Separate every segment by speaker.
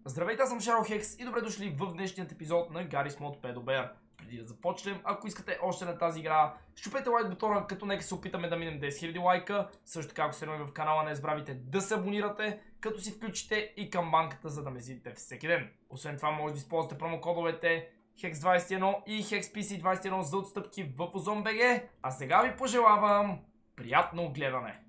Speaker 1: Здравейте, аз съм Шаро Хекс и добре дошли в днешният епизод на Garry's Mod Pedobear. Преди да започнем, ако искате още на тази игра, щупете лайк бутона, като нека се опитаме да минем 10 000 лайка. Също така, ако сте нови в канала, не забравяйте да се абонирате, като си включите и камбанката, за да ме видите всеки ден. Освен това, може да използвате промокодовете HEX21 и HEXPC21 за отстъпки в OZON.BG. А сега ви пожелавам приятно гледане!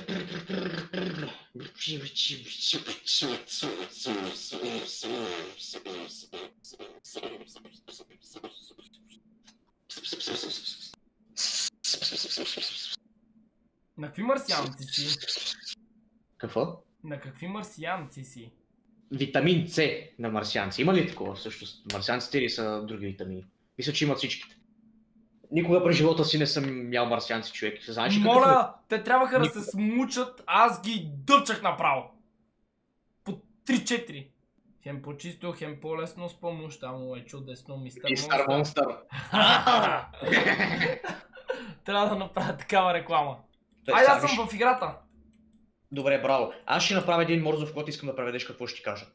Speaker 1: На какви марсианци си?
Speaker 2: Какво?
Speaker 1: На какви марсианци си?
Speaker 2: Витамин С на марсианци. Има ли такова всъщност? Марсианците или са други витамини? Мисля, че имат всичките. Никога през живота си не съм ял марсианци, човек. Знаеш ли
Speaker 1: Моля, те трябваха да се смучат, аз ги дъвчах направо. По 3-4. Хем по-чисто, хем по-лесно с помощ. Там е чудесно, мистер
Speaker 2: Монстър.
Speaker 1: Трябва да направя такава реклама. Айде, аз съм в играта.
Speaker 2: Добре, браво. Аз ще направя един морзов, който искам да преведеш какво ще ти кажа.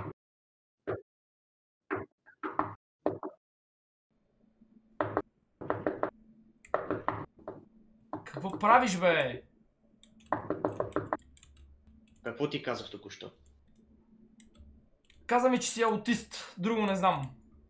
Speaker 1: Какво правиш, бе?
Speaker 2: Какво ти казах току-що?
Speaker 1: Каза ми, че си аутист. Друго не знам.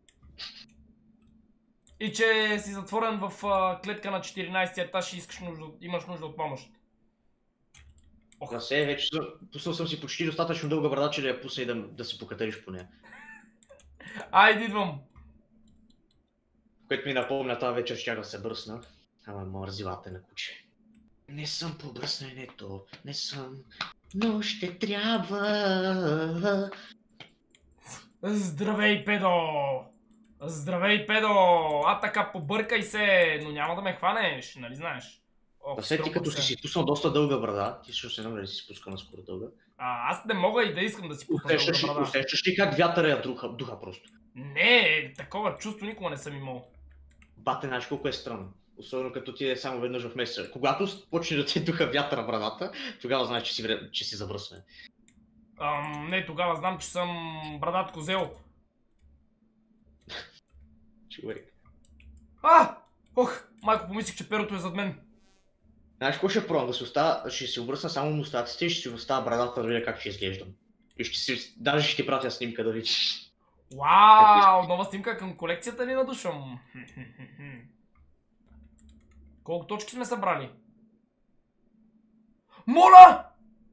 Speaker 1: И че си затворен в клетка на 14 етаж и имаш нужда от помощ.
Speaker 2: Да се, вече пуснал съм си почти достатъчно дълга брада, че да я пусна и да се покатериш по нея.
Speaker 1: Айде, идвам.
Speaker 2: Което ми напомня, тази вечер щях да се бръсна. Ама мързилата на куче. Не съм по бръсненето, не съм, но ще трябва.
Speaker 1: Здравей, педо! Здравей, педо! А така, побъркай се, но няма да ме хванеш, нали знаеш?
Speaker 2: Да се, ти като си пуснал доста дълга брада, ти ще се намери да си спускал наскоро дълга.
Speaker 1: Аз не мога и да искам да си пусна дълга брада.
Speaker 2: Усещаш ли как вятъра я духа просто?
Speaker 1: Не, такова чувство никога не съм имал.
Speaker 2: Бате, знаеш колко е странно. Особено като ти е само веднъж в месеца. Когато почне да ти духа вятъра брадата, тогава знаеш, че си завръсване.
Speaker 1: Не, тогава знам, че съм брадат козел.
Speaker 2: Човек.
Speaker 1: Ох, майко, помислих, че перото е зад мен.
Speaker 2: Знаеш какво ще пробвам? Ще си обръсна само мустаците и ще си оставя брадата да видя как ще изглеждам. И даже ще ти пратя снимка да видиш.
Speaker 1: Вау, нова снимка към колекцията ли надушвам? Колко точки сме събрали? Моля!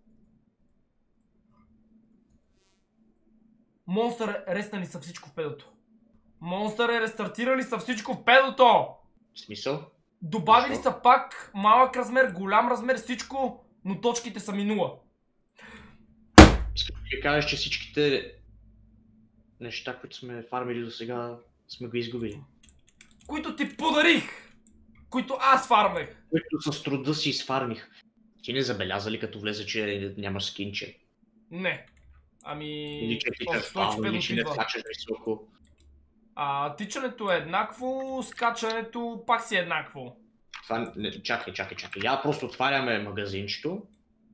Speaker 1: Монстър реснали са всичко в педото. Монстър е рестартирали са всичко в педото!
Speaker 2: В смисъл?
Speaker 1: Добавили са пак малък размер, голям размер, всичко, но точките са ми 0.
Speaker 2: Искам да кажеш, че всичките неща, които сме фармили до сега, сме го изгубили.
Speaker 1: Които ти подарих! Които аз фармех!
Speaker 2: Които с труда си изфармих. Ти не забеляза ли като влезе, че нямаш скинче?
Speaker 1: Не. Ами...
Speaker 2: Или че ти или че не скачаш високо.
Speaker 1: Тичането е еднакво, скачането пак си е еднакво.
Speaker 2: Това... Чакай. Я просто отваряме магазинчето.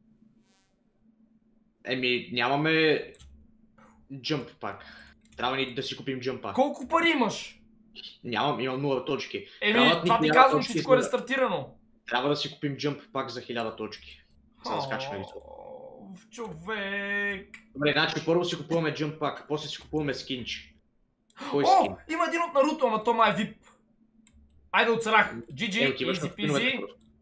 Speaker 2: Нямаме... Джъмп пак. Трябва ни да си купим джъмп пак.
Speaker 1: Колко пари имаш?
Speaker 2: Имам 0 точки.
Speaker 1: Това ти казвам, всичко е рестартирано.
Speaker 2: Трябва да си купим джъмп пак за 1000 точки. За да скачаме високо.
Speaker 1: Човек.
Speaker 2: Добре, значи първо си купуваме джъмп пак, после си купуваме скинче. Кой скин?
Speaker 1: Има един от Наруто, ама то ма е VIP. Айде оцелях. GG, easy peasy.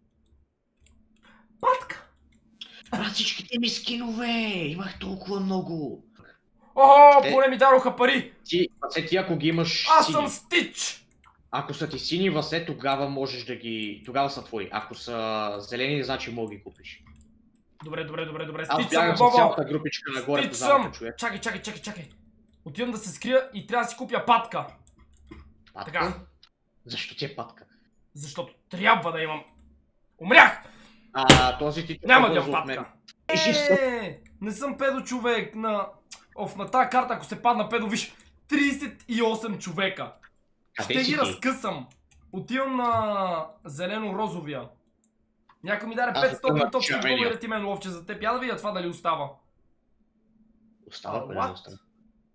Speaker 1: Патка!
Speaker 2: Брат, всичките ми скинове! Имах толкова много!
Speaker 1: Поне ми дадоха пари!
Speaker 2: Ти ако ги имаш сини.
Speaker 1: Аз съм Стич!
Speaker 2: Ако са ти сини васе, тогава можеш да ги... Тогава са твои. Ако са зелени, значи мога да ги купиш.
Speaker 1: Добре.
Speaker 2: Аз бягам с цялата групичка нагоре по замъка, човек.
Speaker 1: Чакай. Отивам да се скрия и трябва да си купя патка.
Speaker 2: Патка?
Speaker 1: Така.
Speaker 2: Защо ти е патка?
Speaker 1: Защото трябва да имам... Умрях!
Speaker 2: Този ти...
Speaker 1: Няма да имам патка. Не съм педо човек на тази карта, ако се падна педо, виж, 38 човека. Ще ги разкъсам. Отивам на зелено-розовия. Някой ми даде 500 точки, благодаря ти мен, ловче, за теб. Я да видя това дали остава.
Speaker 2: Остава, не остава.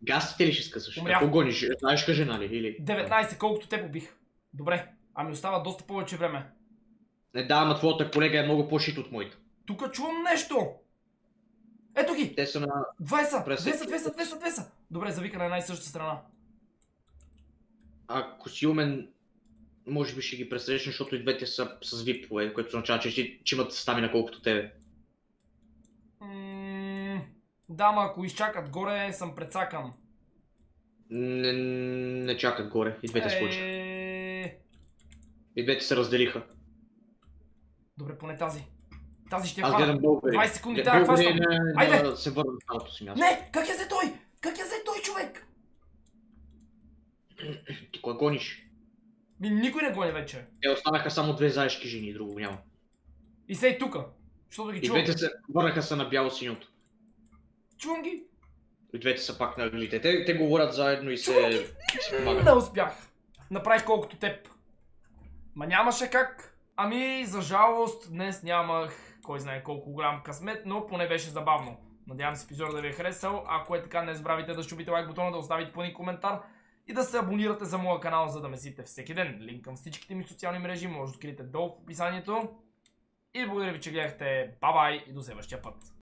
Speaker 2: Гастите ли ще скъсаш?
Speaker 1: Умрях.
Speaker 2: Ако гониш, знаеш кажи, нали? Или...
Speaker 1: 19, колкото те побих. Добре, ами остава доста повече време.
Speaker 2: Не да, ама твоята колега е много по-шит от моята.
Speaker 1: Тук чувам нещо! Ето ги!
Speaker 2: Те са на...
Speaker 1: 200. Добре, завика на една и съща страна.
Speaker 2: Ако си умен, може би ще ги пресрещнеш, защото и двете са с випове, което означава, че имат стамина колкото тебе.
Speaker 1: Да, ама ако изчакат горе, съм прецакан.
Speaker 2: Не чакат горе, и двете скочат. И двете се разделиха.
Speaker 1: Добре, поне тази. Тази ще я
Speaker 2: Аз
Speaker 1: хвана.
Speaker 2: гледам Бълбери.
Speaker 1: 20 секунди, тая хващам. Айде!
Speaker 2: Да се върна в цялото си място.
Speaker 1: Не! Как я взе той? Как я взе той, човек?
Speaker 2: Ти кой гониш?
Speaker 1: Никой не гони вече.
Speaker 2: Те останаха само две заешки жени и друго няма.
Speaker 1: И сей тука. Защото ги
Speaker 2: И
Speaker 1: чувам.
Speaker 2: двете се върнаха са на бяло-синьото.
Speaker 1: Чувам ги.
Speaker 2: И двете са пак на ъглите. Те говорят заедно и се помагат.
Speaker 1: Не успях. Направих колкото теб. Ма нямаше как. Ами, за жалост, днес нямах кой знае колко голям късмет, но поне беше забавно. Надявам се епизода да ви е харесал. Ако е така, не забравяйте да щупите лайк бутона, да оставите по един коментар и да се абонирате за моя канал, за да ме следите всеки ден. Линк към всичките ми социални мрежи може да откриете долу в описанието. И благодаря ви, че гледахте. Бай-бай и до следващия път.